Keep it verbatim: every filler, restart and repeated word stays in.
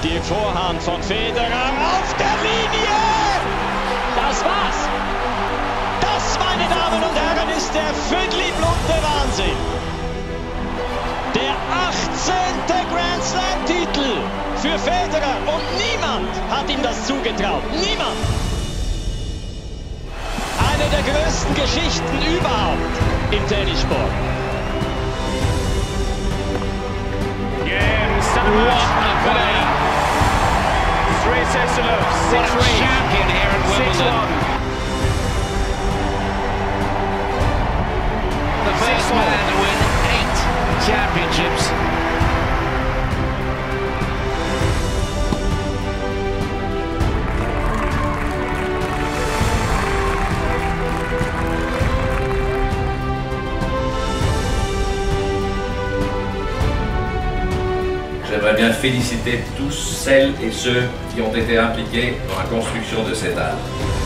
Die Vorhand von Federer auf der Linie. Das war's. Das, meine Damen und Herren, ist der Füdli-Blunte Wahnsinn. Der achtzehnte Grand Slam-Titel für Federer und niemand hat ihm das zugetraut. Niemand. Eine der größten Geschichten überhaupt im Tennissport. Yeah, what a play! Three sets to love. Six What a champion here at Wimbledon. The first man to win eight championships. J'aimerais bien féliciter tous celles et ceux qui ont été impliqués dans la construction de cette halle.